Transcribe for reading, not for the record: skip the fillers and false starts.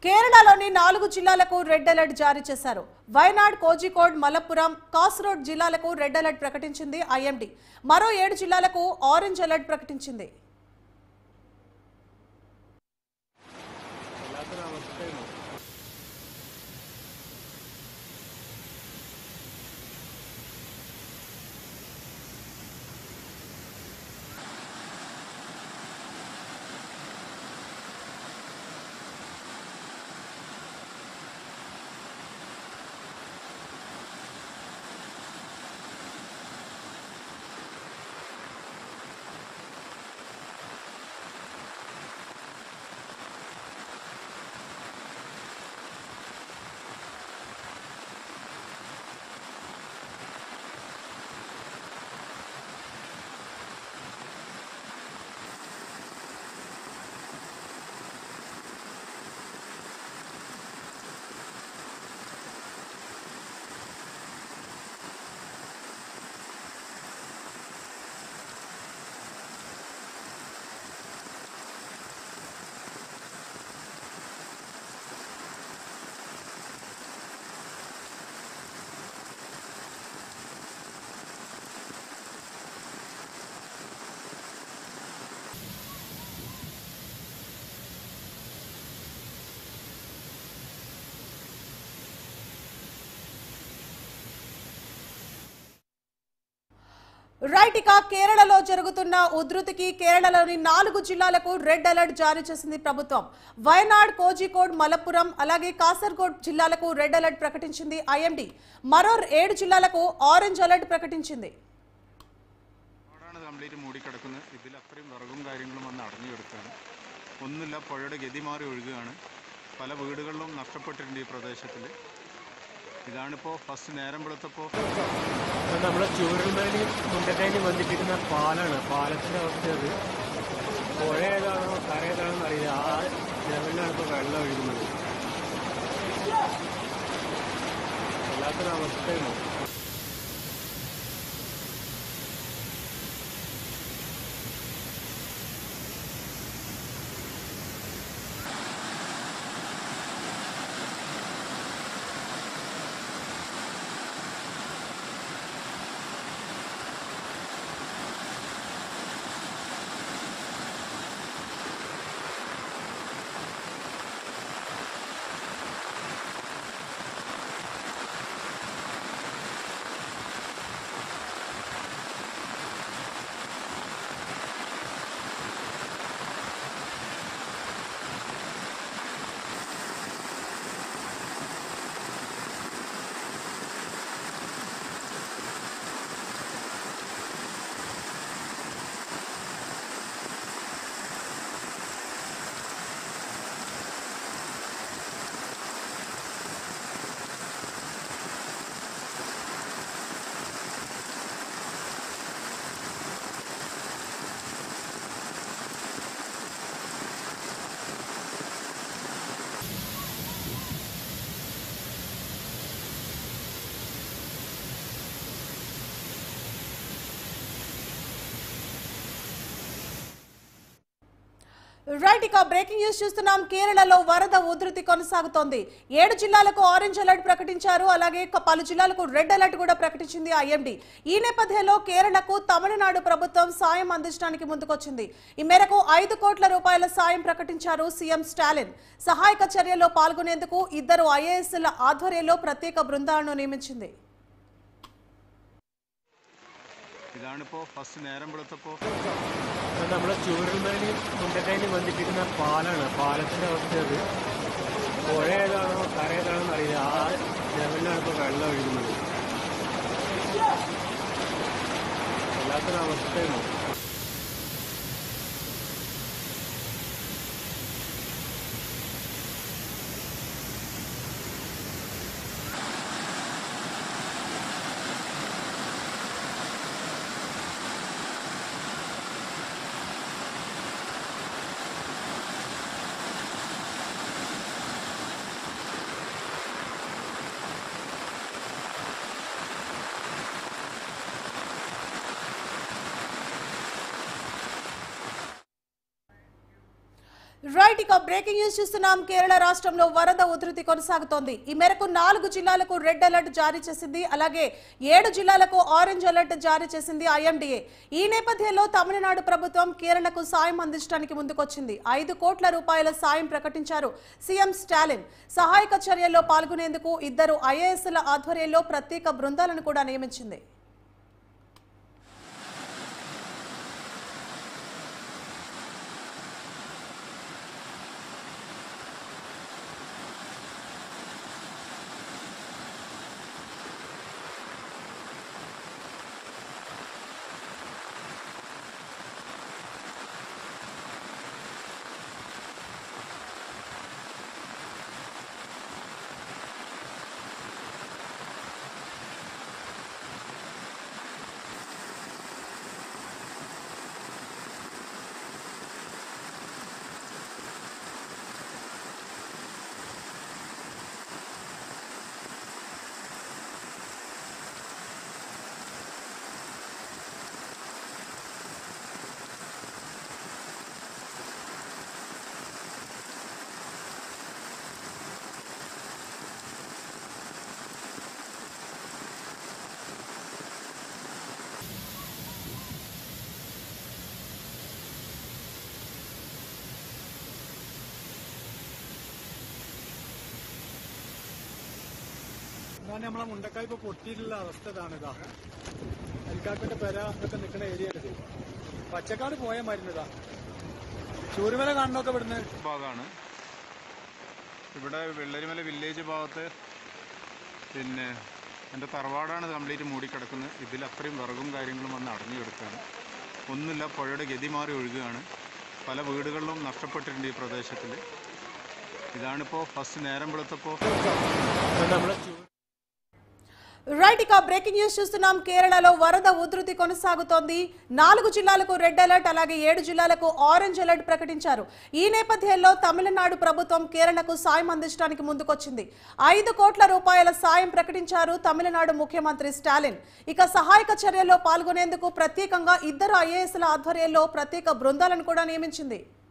కేరళలోని 4 జిల్లాలకు red alert జారీ చేశారు. వయనాడ్, కోజికోడ్, మలప్పురం, కాసర్గోడ్ జిల్లాలకు రెడ్ అలర్ట్ ప్రకటించింది ఐఎండీ. మరో 7 జిల్లాలకు ఆరెంజ్ అలర్ట్ ప్రకటించింది. రైట్, ఇక కేరళలో జరుగుతున్న ఉధృతికి కేరళలోని 4 జిల్లాలకు రెడ్ అలర్ట్ జారీ చేసింది ప్రభుత్వం. వయనాడ్, కోజికోడ్, మలప్పురం అలాగే కాసర్గోడ్ జిల్లాలకు రెడ్ అలర్ట్ ప్రకటించింది ఐఎండీ. మరో 7 ജില്ലలకు ഓറഞ്ച് അലർട്ട് പ്രഖ്യാപിച്ചിട്ടുണ്ട്. കംപ്ലീറ്റ് മൂടിക്കിടക്കുന്നു. ഇതിൽ അത്രയും വിറകും കാര്യങ്ങളും വന്ന് അടഞ്ഞുകിടക്കുകയാണ്. ഒന്നുമില്ല, പുഴയുടെ ഗതി മാറി ഒഴുകുകയാണ്. പല വീടുകളിലും നഷ്ടപ്പെട്ടിട്ടുണ്ട് ഈ പ്രദേശത്തിൽ. ഇതാണിപ്പോൾ ഫസ്റ്റ് നേരം വെളുത്തപ്പോൾ നമ്മുടെ ചൂരൽമലയിൽ മുണ്ടക്കൈന് ബന്ധിപ്പിക്കുന്ന പാലാണ്. പാലത്തിൻ്റെ അവസ്ഥ അത് പുഴ ഏതാണോ കര ഏതാണെന്ന് അറിയില്ല. ആ ലെവലിലാണ് ഇപ്പോൾ വെള്ളം ഒഴുകുന്നത്. വല്ലാത്തൊരവസ്ഥയാണ്. రైట్, ఇక బ్రేకింగ్ న్యూస్ చూస్తున్నాం. కేరళలో వరద ఉధృతి కొనసాగుతోంది. 7 జిల్లాలకు ఆరెంజ్ అలర్ట్ ప్రకటించారు. అలాగే పలు జిల్లాలకు రెడ్ అలర్ట్ కూడా ప్రకటించింది ఐఎండీ. ఈ నేపథ్యంలో కేరళకు తమిళనాడు ప్రభుత్వం సాయం అందించడానికి ముందుకొచ్చింది. ఈ మేరకు 5 కోట్ల రూపాయల సాయం ప్రకటించారు సీఎం స్టాలిన్. సహాయక చర్యల్లో పాల్గొనేందుకు 2 ఐఏఎస్ల ఆధ్వర్యంలో ప్రత్యేక బృందాలను నియమించింది. ഇതാണിപ്പോൾ ഫസ്റ്റ് നേരം വെളുത്തപ്പോൾ നമ്മുടെ ചൂരൽമലയിൽ മുണ്ടക്കൈന് ബന്ധിപ്പിക്കുന്ന പാലാണ്. പാലത്തിൻ്റെ അവസ്ഥ അത് പുഴ ഏതാണോ കര ഏതാണെന്ന് അറിയില്ല. ആ ലെവലിലാണ് ഇപ്പോൾ വെള്ളം ഒഴുകുന്നത്. വല്ലാത്തൊരവസ്ഥയാണ്. ఇక బ్రేకింగ్ న్యూస్ చూస్తున్నాం. కేరళ రాష్ట్రంలో వరద ఉధృతి కొనసాగుతోంది. ఈ మేరకు 4 జిల్లాలకు రెడ్ అలర్ట్ జారీ చేసింది. అలాగే 7 జిల్లాలకు ఆరెంజ్ అలర్ట్ జారీ చేసింది IMDA. ఈ నేపథ్యంలో తమిళనాడు ప్రభుత్వం కేరళకు సాయం అందించడానికి ముందుకొచ్చింది. 5 కోట్ల రూపాయల సాయం ప్రకటించారు సీఎం స్టాలిన్. సహాయక చర్యల్లో పాల్గొనేందుకు 2 IASల ఆధ్వర్యంలో ప్రత్యేక బృందాలను కూడా నియమించింది. നമ്മളെ മുണ്ടക്കായ് ഇപ്പൊ പൊട്ടിയിട്ടുള്ള അവസ്ഥ ഇതാണിതാ. അരിക്കാട്ടിന്റെ പെര ഒക്കെ നിൽക്കുന്ന ഏരിയയാണിത്. പച്ചക്കാട് പോയ മരുന്നതാ. ചൂരുമല കാണണമൊക്കെ ഇവിടുന്ന് ഭാഗമാണ്. ഇവിടെ വെള്ളരിമല വില്ലേജ് ഭാഗത്ത് പിന്നെ എൻ്റെ തറവാടാണ് കംപ്ലീറ്റ് മൂടിക്കിടക്കുന്നത്. ഇതിലത്രയും വിറകും കാര്യങ്ങളും വന്ന് അടഞ്ഞു കിടക്കുകയാണ്. ഒന്നുമില്ല, പുഴയുടെ ഗതി മാറി ഒഴുകുകയാണ്. പല വീടുകളിലും നഷ്ടപ്പെട്ടിട്ടുണ്ട് ഈ പ്രദേശത്തിൽ. ഇതാണിപ്പോൾ ഫസ്റ്റ് നേരം വെളുത്തപ്പോൾ നമ്മളെ రైట్. ఇక బ్రేకింగ్ న్యూస్ చూస్తున్నాం. కేరళలో వరద ఉధృతి కొనసాగుతోంది. 4 జిల్లాలకు రెడ్ అలర్ట్, అలాగే 7 జిల్లాలకు ఆరెంజ్ అలర్ట్ ప్రకటించారు. ఈ నేపథ్యంలో తమిళనాడు ప్రభుత్వం కేరళకు సాయం అందించడానికి ముందుకొచ్చింది. 5 కోట్ల రూపాయల సాయం ప్రకటించారు తమిళనాడు ముఖ్యమంత్రి స్టాలిన్. ఇక సహాయక చర్యల్లో పాల్గొనేందుకు ప్రత్యేకంగా 2 IASల ఆధ్వర్యంలో ప్రత్యేక బృందాలను కూడా నియమించింది.